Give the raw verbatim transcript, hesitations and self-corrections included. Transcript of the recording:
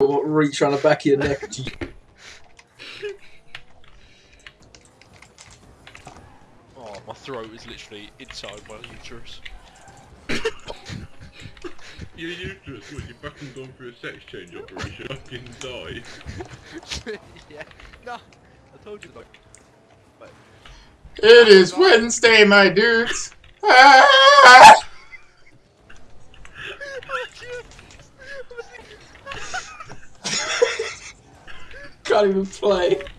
reach around the back of your neck. Oh, my throat is literally inside my uterus. Your uterus, what, you fucking gone through a sex change operation? Fucking die. Yeah, no, I told you that. But... It is Wednesday, my dudes. Ah! Can't even play.